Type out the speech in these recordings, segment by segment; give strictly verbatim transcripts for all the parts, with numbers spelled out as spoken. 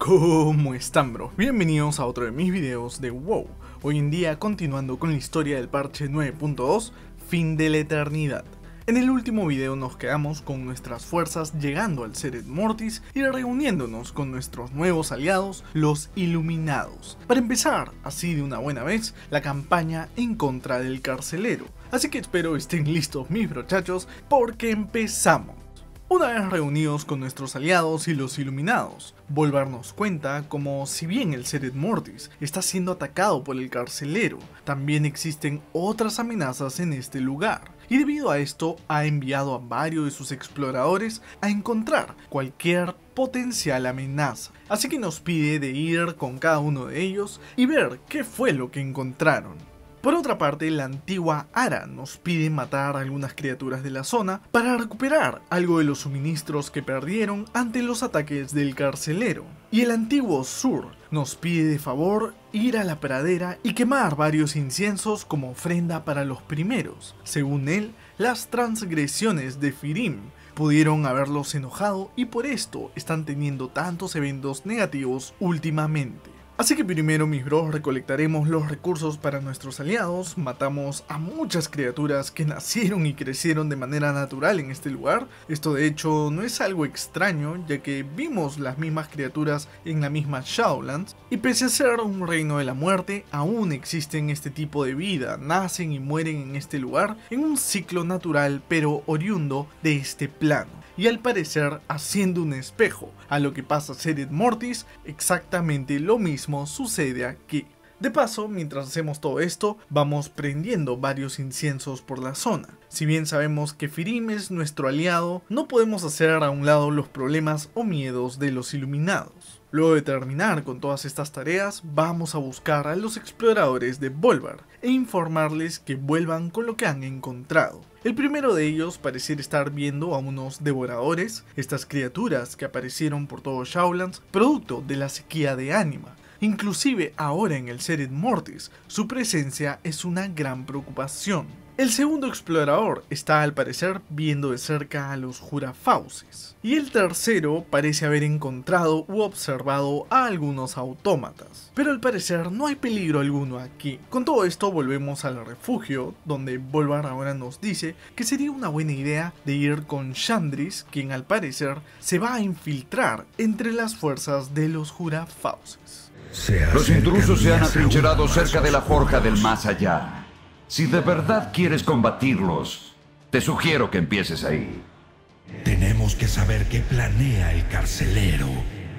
¿Cómo están, bro? Bienvenidos a otro de mis videos de WoW. Hoy en día continuando con la historia del parche nueve punto dos, Fin de la Eternidad. En el último video nos quedamos con nuestras fuerzas llegando al Seret Mortis y reuniéndonos con nuestros nuevos aliados, los Iluminados, para empezar, así de una buena vez, la campaña en contra del carcelero. Así que espero estén listos mis brochachos, porque empezamos. Una vez reunidos con nuestros aliados y los Iluminados, Bolvar nos cuenta como si bien el Seret Mortis está siendo atacado por el carcelero, también existen otras amenazas en este lugar, y debido a esto ha enviado a varios de sus exploradores a encontrar cualquier potencial amenaza. Así que nos pide de ir con cada uno de ellos y ver qué fue lo que encontraron. Por otra parte, la antigua Ara nos pide matar a algunas criaturas de la zona para recuperar algo de los suministros que perdieron ante los ataques del carcelero. Y el antiguo Sur nos pide de favor ir a la pradera y quemar varios inciensos como ofrenda para los primeros. Según él, las transgresiones de Firim pudieron haberlos enojado y por esto están teniendo tantos eventos negativos últimamente. Así que primero, mis bros, recolectaremos los recursos para nuestros aliados, matamos a muchas criaturas que nacieron y crecieron de manera natural en este lugar. Esto de hecho no es algo extraño, ya que vimos las mismas criaturas en la misma Shadowlands, y pese a ser un reino de la muerte, aún existen este tipo de vida, nacen y mueren en este lugar, en un ciclo natural pero oriundo de este plano. Y al parecer haciendo un espejo a lo que pasa Seret Mortis, exactamente lo mismo sucede aquí. De paso, mientras hacemos todo esto, vamos prendiendo varios inciensos por la zona. Si bien sabemos que Firim es nuestro aliado, no podemos hacer a un lado los problemas o miedos de los Iluminados. Luego de terminar con todas estas tareas, vamos a buscar a los exploradores de Bolvar e informarles que vuelvan con lo que han encontrado. El primero de ellos pareciera estar viendo a unos devoradores, estas criaturas que aparecieron por todo Shadowlands, producto de la sequía de ánima. Inclusive ahora en el Seret Mortis, su presencia es una gran preocupación. El segundo explorador está al parecer viendo de cerca a los Jurafauces. Y el tercero parece haber encontrado u observado a algunos autómatas. Pero al parecer no hay peligro alguno aquí. Con todo esto volvemos al refugio, donde Bolvar ahora nos dice que sería una buena idea de ir con Shandris, quien al parecer se va a infiltrar entre las fuerzas de los Jurafauces. Los intrusos se han atrincherado cerca de la forja del más allá. Si de verdad quieres combatirlos, te sugiero que empieces ahí. Tenemos que saber qué planea el carcelero.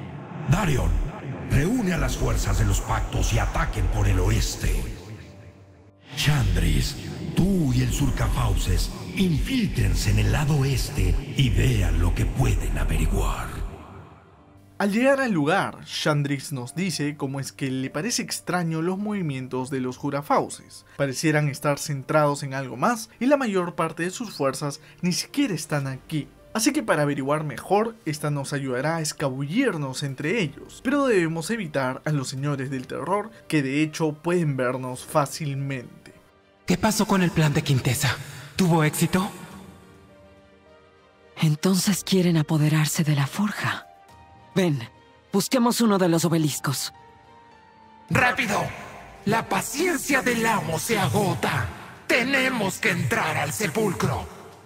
Darion, reúne a las fuerzas de los pactos y ataquen por el oeste. Shandris, tú y el Surcafauces infíltrense en el lado oeste y vean lo que pueden averiguar. Al llegar al lugar, Shandris nos dice cómo es que le parece extraño los movimientos de los Jurafauces. Parecieran estar centrados en algo más y la mayor parte de sus fuerzas ni siquiera están aquí. Así que para averiguar mejor, esta nos ayudará a escabullirnos entre ellos, pero debemos evitar a los señores del terror, que de hecho pueden vernos fácilmente. ¿Qué pasó con el plan de Quintessa? ¿Tuvo éxito? Entonces quieren apoderarse de la forja. Ven, busquemos uno de los obeliscos. ¡Rápido! La paciencia del amo se agota. Tenemos que entrar al sepulcro.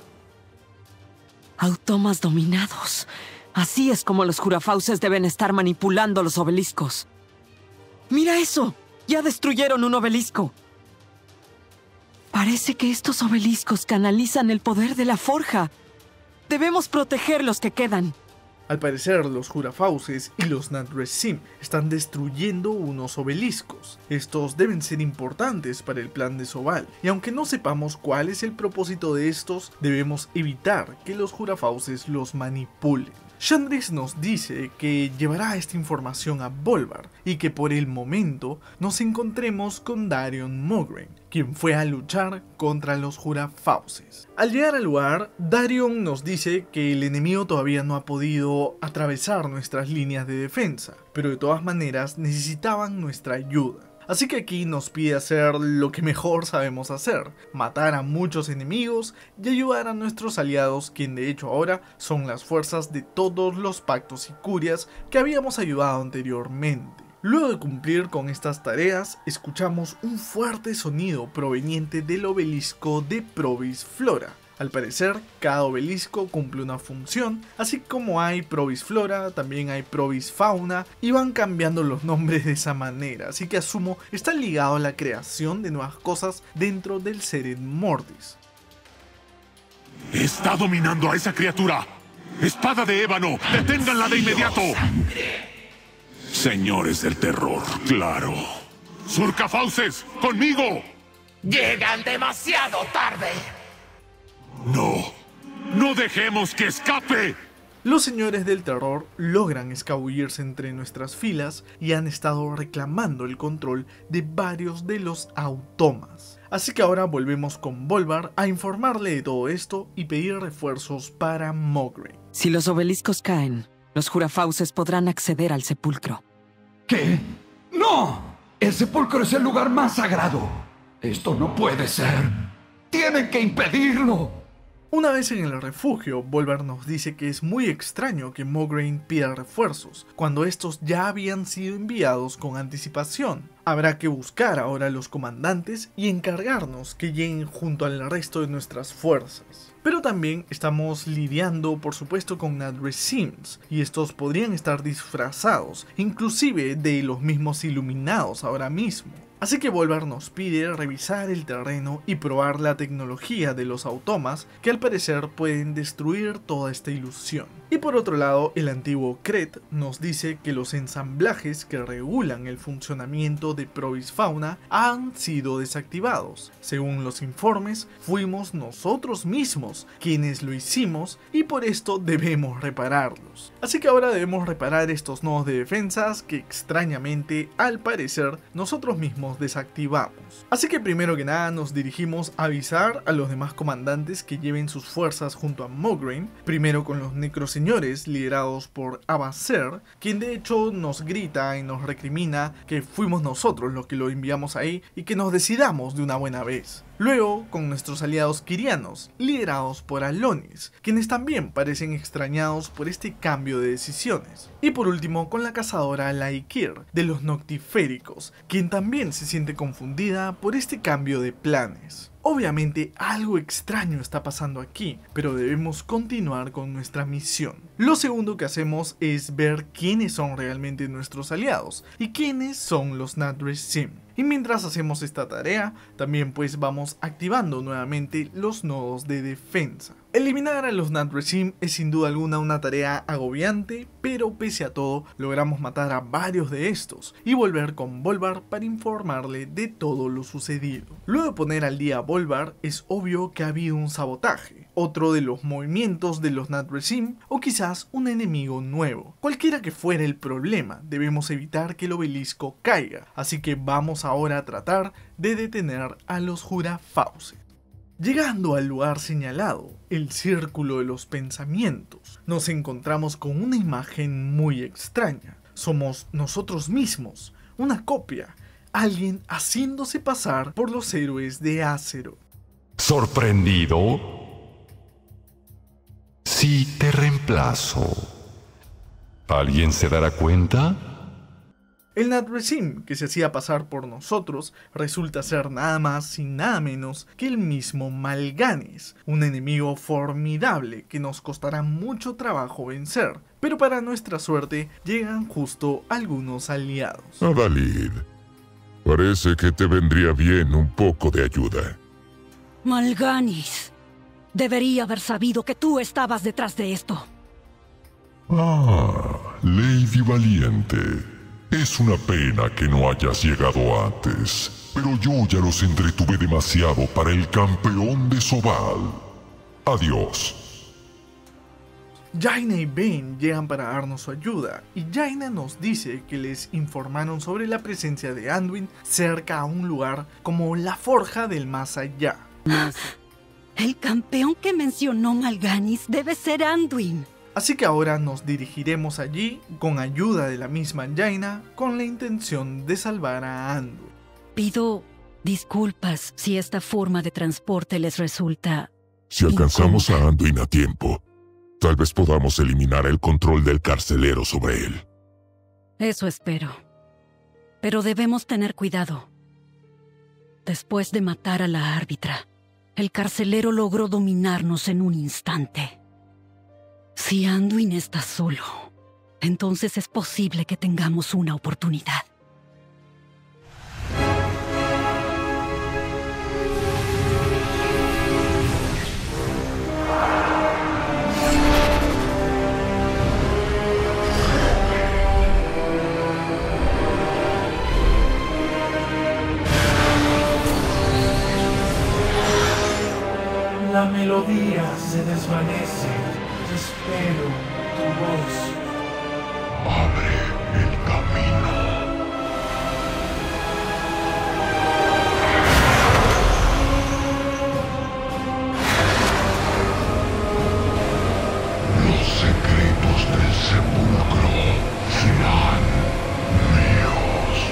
Automas dominados. Así es como los Jurafauces deben estar manipulando los obeliscos. ¡Mira eso! ¡Ya destruyeron un obelisco! Parece que estos obeliscos canalizan el poder de la forja. Debemos proteger los que quedan. Al parecer, los Jurafauces y los Natresim están destruyendo unos obeliscos. Estos deben ser importantes para el plan de Zobal, y aunque no sepamos cuál es el propósito de estos, debemos evitar que los Jurafauces los manipulen. Shandris nos dice que llevará esta información a Bolvar y que por el momento nos encontremos con Darion Mograine, quien fue a luchar contra los Jurafauces. Al llegar al lugar, Darion nos dice que el enemigo todavía no ha podido atravesar nuestras líneas de defensa, pero de todas maneras necesitaban nuestra ayuda. Así que aquí nos pide hacer lo que mejor sabemos hacer, matar a muchos enemigos y ayudar a nuestros aliados, quien de hecho ahora son las fuerzas de todos los pactos y curias que habíamos ayudado anteriormente. Luego de cumplir con estas tareas, escuchamos un fuerte sonido proveniente del obelisco de Provis Flora. Al parecer, cada obelisco cumple una función, así como hay Provis Flora, también hay Provis Fauna, y van cambiando los nombres de esa manera, así que asumo está ligado a la creación de nuevas cosas dentro del Seren Mortis. Está dominando a esa criatura. ¡Espada de ébano! ¡Deténganla de inmediato! Señores del terror, claro. ¡Surcafauces! ¡Conmigo! ¡Llegan demasiado tarde! ¡No! ¡No dejemos que escape! Los señores del terror logran escabullirse entre nuestras filas y han estado reclamando el control de varios de los automas. Así que ahora volvemos con Bolvar a informarle de todo esto y pedir refuerzos para Mograine. Si los obeliscos caen, los Jurafauces podrán acceder al sepulcro. ¿Qué? ¡No! El sepulcro es el lugar más sagrado. Esto no puede ser. ¡Tienen que impedirlo! Una vez en el refugio, Bolvar nos dice que es muy extraño que Mograine pida refuerzos, cuando estos ya habían sido enviados con anticipación. Habrá que buscar ahora a los comandantes y encargarnos que lleguen junto al resto de nuestras fuerzas. Pero también estamos lidiando por supuesto con Nadresims, y estos podrían estar disfrazados, inclusive de los mismos iluminados ahora mismo. Así que Bolvar nos pide revisar el terreno y probar la tecnología de los automas que al parecer pueden destruir toda esta ilusión. Y por otro lado, el antiguo Kret nos dice que los ensamblajes que regulan el funcionamiento de Provis Fauna han sido desactivados. Según los informes, fuimos nosotros mismos quienes lo hicimos y por esto debemos repararlos. Así que ahora debemos reparar estos nodos de defensas que extrañamente, al parecer, nosotros mismos desactivamos. Así que primero que nada nos dirigimos a avisar a los demás comandantes que lleven sus fuerzas junto a Mograine, primero con los necroseñores liderados por Abacer, quien de hecho nos grita y nos recrimina que fuimos nosotros los que lo enviamos ahí y que nos decidamos de una buena vez. Luego con nuestros aliados quirianos, liderados por Alonis, quienes también parecen extrañados por este cambio de decisiones. Y por último con la cazadora Laikir, de los Noctiféricos, quien también se siente confundida por este cambio de planes. Obviamente algo extraño está pasando aquí, pero debemos continuar con nuestra misión. Lo segundo que hacemos es ver quiénes son realmente nuestros aliados y quiénes son los Nadresim. Y mientras hacemos esta tarea, también pues vamos activando nuevamente los nodos de defensa. Eliminar a los Nadresim es sin duda alguna una tarea agobiante, pero pese a todo logramos matar a varios de estos y volver con Bolvar para informarle de todo lo sucedido. Luego de poner al día a Bolvar, es obvio que ha habido un sabotaje, otro de los movimientos de los Nadresim o quizás un enemigo nuevo. Cualquiera que fuera el problema, debemos evitar que el obelisco caiga, así que vamos ahora a tratar de detener a los Jurafauces. Llegando al lugar señalado, el círculo de los pensamientos, nos encontramos con una imagen muy extraña. Somos nosotros mismos, una copia, alguien haciéndose pasar por los héroes de Azeroth. ¿Sorprendido? Sí, te reemplazo. ¿Alguien se dará cuenta? El Nadresim, que se hacía pasar por nosotros, resulta ser nada más y nada menos que el mismo Mal'Ganis, un enemigo formidable que nos costará mucho trabajo vencer, pero para nuestra suerte llegan justo algunos aliados. Adalid, parece que te vendría bien un poco de ayuda. Mal'Ganis, debería haber sabido que tú estabas detrás de esto. Ah, Lady Valiente. Es una pena que no hayas llegado antes, pero yo ya los entretuve demasiado para el campeón de Zobal. Adiós. Jaina y Vayne llegan para darnos su ayuda, y Jaina nos dice que les informaron sobre la presencia de Anduin cerca a un lugar como la Forja del Más Allá. El campeón que mencionó Mal'Ganis debe ser Anduin. Así que ahora nos dirigiremos allí con ayuda de la misma Jaina con la intención de salvar a Anduin. Pido disculpas si esta forma de transporte les resulta... Si alcanzamos a Anduin a tiempo, tal vez podamos eliminar el control del carcelero sobre él. Eso espero. Pero debemos tener cuidado. Después de matar a la árbitra, el carcelero logró dominarnos en un instante. Si Anduin está solo, entonces es posible que tengamos una oportunidad. La melodía se desvanece. Espero tu voz. Abre el camino. Los secretos del sepulcro serán míos.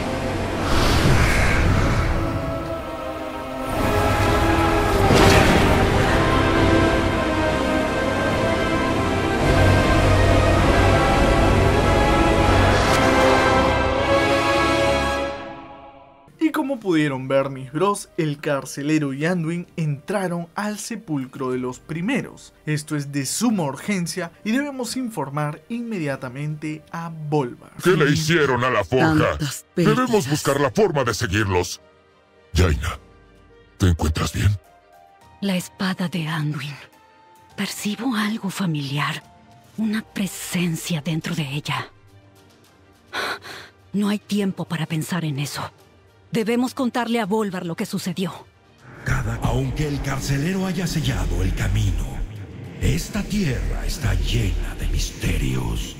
Como pudieron ver mis bros, el carcelero y Anduin entraron al sepulcro de los primeros. Esto es de suma urgencia y debemos informar inmediatamente a Bolvar. ¿Qué le hicieron a la forja? Debemos buscar la forma de seguirlos. Jaina, ¿te encuentras bien? La espada de Anduin. Percibo algo familiar. Una presencia dentro de ella. No hay tiempo para pensar en eso. Debemos contarle a Bolvar lo que sucedió. Cada... Aunque el carcelero haya sellado el camino, esta tierra está llena de misterios.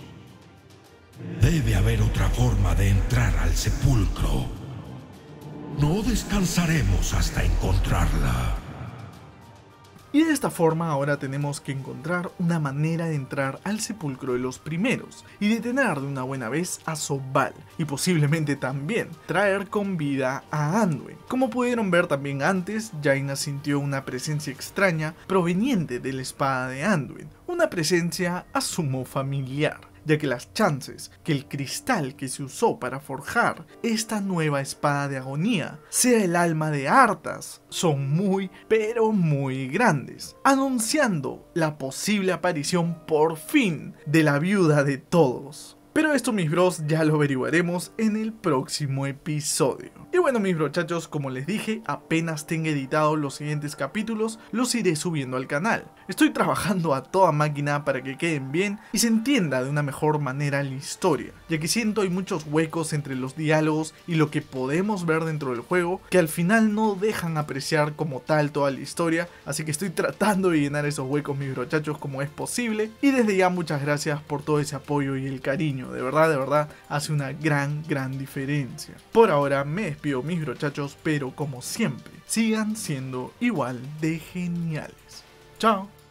Debe haber otra forma de entrar al sepulcro. No descansaremos hasta encontrarla. Y de esta forma ahora tenemos que encontrar una manera de entrar al sepulcro de los primeros y detener de una buena vez a Zobal y posiblemente también traer con vida a Anduin. Como pudieron ver también antes, Jaina sintió una presencia extraña proveniente de la espada de Anduin, una presencia asumo familiar, ya que las chances que el cristal que se usó para forjar esta nueva espada de agonía sea el alma de Arthas son muy pero muy grandes, anunciando la posible aparición por fin de la viuda de todos. Pero esto, mis bros, ya lo averiguaremos en el próximo episodio. Y bueno, mis brochachos, como les dije, apenas tenga editado los siguientes capítulos, los iré subiendo al canal. Estoy trabajando a toda máquina para que queden bien y se entienda de una mejor manera la historia, ya que siento hay muchos huecos entre los diálogos y lo que podemos ver dentro del juego, que al final no dejan apreciar como tal toda la historia, así que estoy tratando de llenar esos huecos, mis brochachos, como es posible. Y desde ya muchas gracias por todo ese apoyo y el cariño. De verdad, de verdad, hace una gran, gran diferencia. Por ahora me despido, mis brochachos, pero como siempre, sigan siendo igual de geniales. Chao.